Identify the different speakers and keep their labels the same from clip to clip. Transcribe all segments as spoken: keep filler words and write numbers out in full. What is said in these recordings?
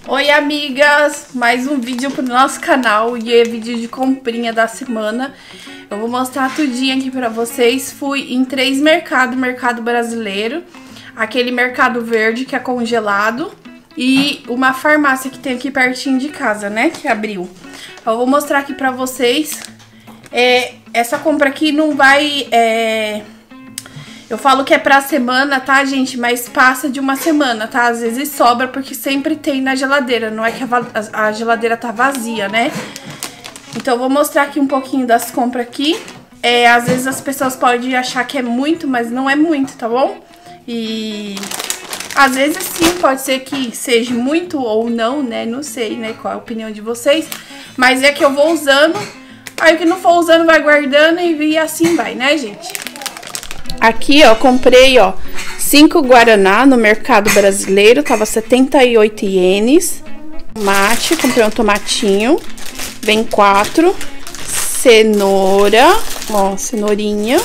Speaker 1: Oi amigas, mais um vídeo pro nosso canal e é vídeo de comprinha da semana. Eu vou mostrar tudinho aqui pra vocês. Fui em três mercados, mercado brasileiro, aquele mercado verde que é congelado e uma farmácia que tem aqui pertinho de casa, né, que abriu. Eu vou mostrar aqui pra vocês. É, essa compra aqui não vai... É... Eu falo que é pra semana, tá, gente? Mas passa de uma semana, tá? Às vezes sobra, porque sempre tem na geladeira. Não é que a, a geladeira tá vazia, né? Então, eu vou mostrar aqui um pouquinho das compras aqui. É, às vezes as pessoas podem achar que é muito, mas não é muito, tá bom? E... às vezes sim, pode ser que seja muito ou não, né? Não sei, né? Qual é a opinião de vocês. Mas é que eu vou usando. Aí o que não for usando vai guardando e assim vai, né, gente? Aqui, ó, comprei, ó, cinco Guaraná no mercado brasileiro, tava setenta e oito ienes. Tomate, comprei um tomatinho, vem quatro. Cenoura, ó, cenourinha.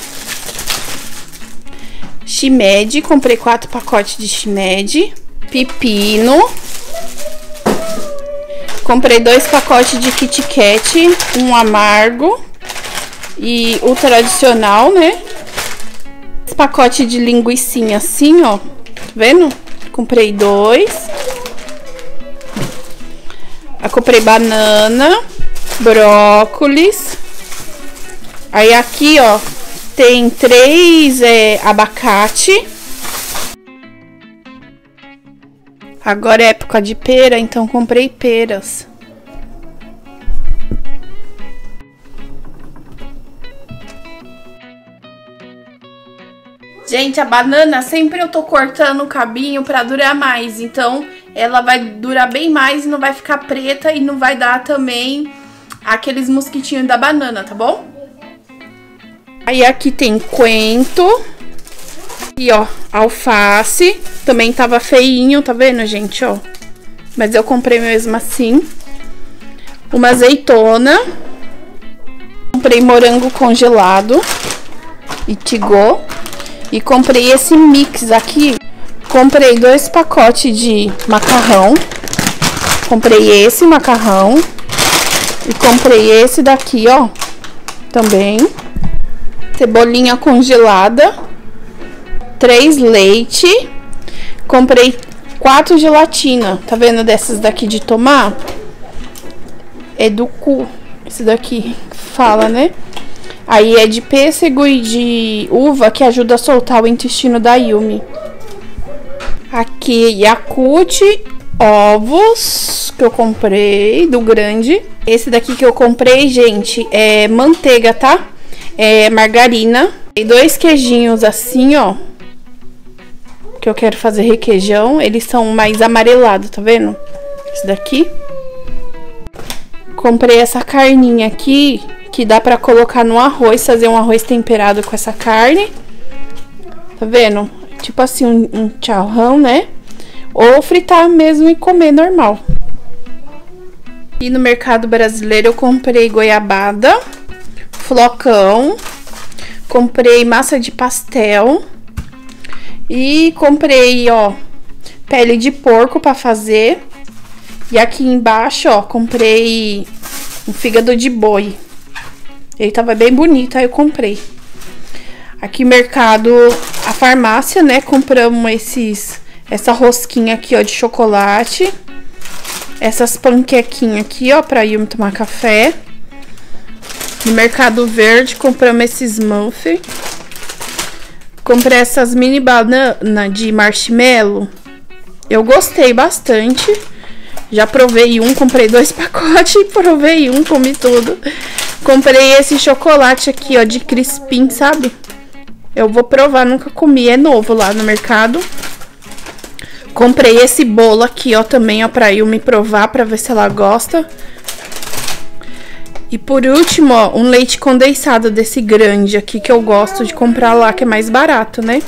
Speaker 1: Shimed, comprei quatro pacotes de shimed. Pepino. Comprei dois pacotes de Kit Kat, um amargo e o tradicional, né? Pacote de linguiçinha assim, ó, tá vendo? Comprei dois. Eu comprei banana, brócolis. Aí aqui, ó, tem três é, abacate. Agora é época de pera, então comprei peras. Gente, a banana sempre eu tô cortando o cabinho pra durar mais, então ela vai durar bem mais e não vai ficar preta e não vai dar também aqueles mosquitinhos da banana, tá bom? Aí aqui tem coentro e ó, alface, também tava feinho, tá vendo, gente, ó? Mas eu comprei mesmo assim. Uma azeitona, comprei morango congelado e tigô. E comprei esse mix aqui. Comprei dois pacotes de macarrão. Comprei esse macarrão. E comprei esse daqui, ó. Também. Cebolinha congelada. Três leite. Comprei quatro gelatina. Tá vendo dessas daqui de tomar? É do cu. Esse daqui fala, né? Aí é de pêssego e de uva, que ajuda a soltar o intestino da Yumi. Aqui, Yakult, ovos, que eu comprei, do grande. Esse daqui que eu comprei, gente, é manteiga, tá? É margarina. E dois queijinhos assim, ó. Que eu quero fazer requeijão. Eles são mais amarelados, tá vendo? Esse daqui. Comprei essa carninha aqui, que dá pra colocar no arroz, fazer um arroz temperado com essa carne. Tá vendo? Tipo assim, um, um charrão, né? Ou fritar mesmo e comer normal. E no mercado brasileiro eu comprei goiabada, flocão, comprei massa de pastel e comprei, ó, pele de porco pra fazer. E aqui embaixo, ó, comprei um fígado de boi. Ele tava bem bonito, aí eu comprei. Aqui mercado, a farmácia, né? Compramos esses, essa rosquinha aqui, ó, de chocolate. Essas panquequinhas aqui, ó, pra Yumi tomar café. No mercado verde, compramos esses muffins. Comprei essas mini bananas de marshmallow. Eu gostei bastante. Já provei um, comprei dois pacotes, provei um, comi tudo. Comprei esse chocolate aqui, ó, de crispim, sabe? Eu vou provar, nunca comi, é novo lá no mercado. Comprei esse bolo aqui, ó, também, ó, pra Yumi provar, pra ver se ela gosta. E por último, ó, um leite condensado desse grande aqui, que eu gosto de comprar lá, que é mais barato, né?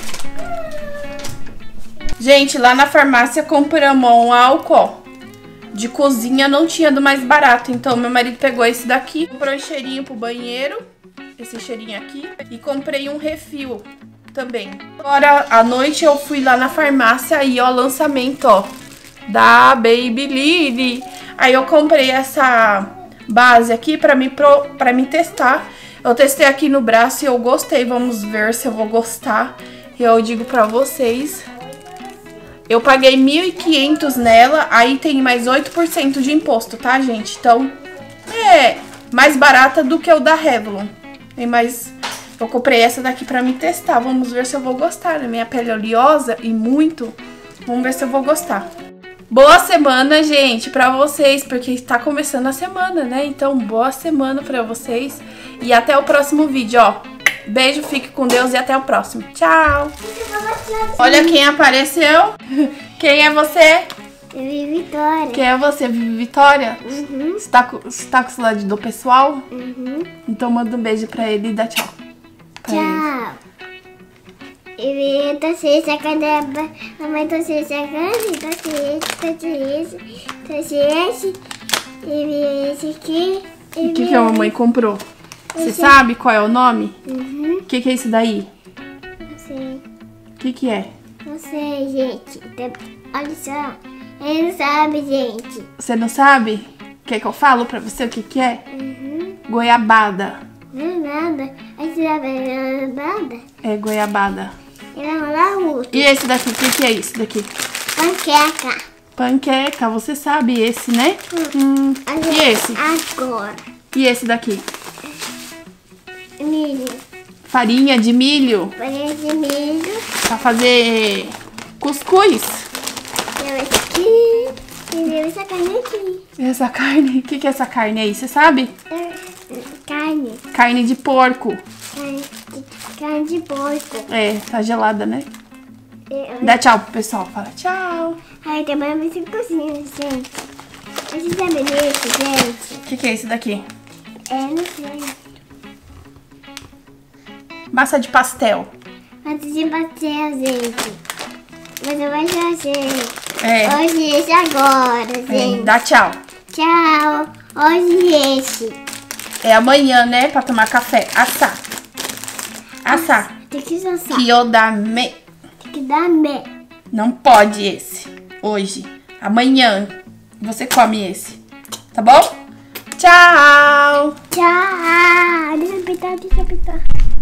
Speaker 1: Gente, lá na farmácia compramos um álcool, ó. De cozinha não tinha do mais barato, então meu marido pegou esse daqui, comprou um cheirinho pro banheiro, esse cheirinho aqui, e comprei um refil também. Agora à noite eu fui lá na farmácia e ó, lançamento, ó, da Babyliss. Aí eu comprei essa base aqui pra me, pro, pra me testar. Eu testei aqui no braço e eu gostei. Vamos ver se eu vou gostar. Eu digo pra vocês. Eu paguei mil e quinhentos nela. Aí tem mais oito por cento de imposto, tá, gente? Então, é mais barata do que o da Revlon. Tem mais... Eu comprei essa daqui pra me testar. Vamos ver se eu vou gostar. Minha pele é oleosa e muito. Vamos ver se eu vou gostar. Boa semana, gente, pra vocês, porque tá começando a semana, né? Então, boa semana pra vocês. E até o próximo vídeo, ó. Beijo, fique com Deus e até o próximo. Tchau! Olha quem apareceu. Quem é você?
Speaker 2: Vivi Vitória.
Speaker 1: Quem é você, Vivi Vitória?
Speaker 2: Uhum.
Speaker 1: Você tá com, você tá com saudade do pessoal?
Speaker 2: Uhum.
Speaker 1: Então manda um beijo pra ele e dá tchau. Pra
Speaker 2: Tchau. Eu torci essa caneca, mamãe torci essa caneca, torci esse, torci esse, torci esse, e esse aqui.
Speaker 1: ele. O que, que a mamãe comprou? Você
Speaker 2: Esse.
Speaker 1: sabe qual é o nome?
Speaker 2: Uhum,
Speaker 1: O que, que é isso daí?
Speaker 2: não sei,
Speaker 1: O que, que é?
Speaker 2: não sei, gente. Olha só, ele não sabe, gente.
Speaker 1: Você não sabe? Quer que eu falo pra você o que, que é?
Speaker 2: Uhum,
Speaker 1: Goiabada.
Speaker 2: não é nada. Aí você vai nada.
Speaker 1: É goiabada.
Speaker 2: Ele vai mandar outro.
Speaker 1: E esse daqui? O que, que é isso daqui?
Speaker 2: Panqueca.
Speaker 1: Panqueca, você sabe esse, né? Hum.
Speaker 2: Olha
Speaker 1: E esse?
Speaker 2: agora.
Speaker 1: E esse daqui?
Speaker 2: Milho.
Speaker 1: Farinha de milho
Speaker 2: Farinha de milho.
Speaker 1: pra fazer cuscuz.
Speaker 2: Eu esse aqui. E eu essa carne aqui.
Speaker 1: Essa carne, o que, que é essa carne aí? Você sabe?
Speaker 2: É, carne.
Speaker 1: Carne de porco.
Speaker 2: Carne de, carne de porco.
Speaker 1: É, tá gelada, né?
Speaker 2: Eu,
Speaker 1: Dá tchau pro pessoal. Fala tchau.
Speaker 2: Aí tem mais cinco cozinhas, gente. Você sabe disso, gente?
Speaker 1: O que, que é esse daqui?
Speaker 2: É, não sei.
Speaker 1: Massa de pastel.
Speaker 2: Antes de bater, gente. Mas eu vou fazer.
Speaker 1: É.
Speaker 2: Hoje esse agora,
Speaker 1: é.
Speaker 2: gente.
Speaker 1: Dá tchau.
Speaker 2: Tchau. Hoje esse.
Speaker 1: É amanhã, né? Pra tomar café. Assar. Assar.
Speaker 2: Tem que assar.
Speaker 1: Kyodame.
Speaker 2: Tem que dar me.
Speaker 1: Não pode esse. Hoje. Amanhã. Você come esse. Tá bom? Tchau.
Speaker 2: Tchau. Deixa eu apitar, deixa eu apitar.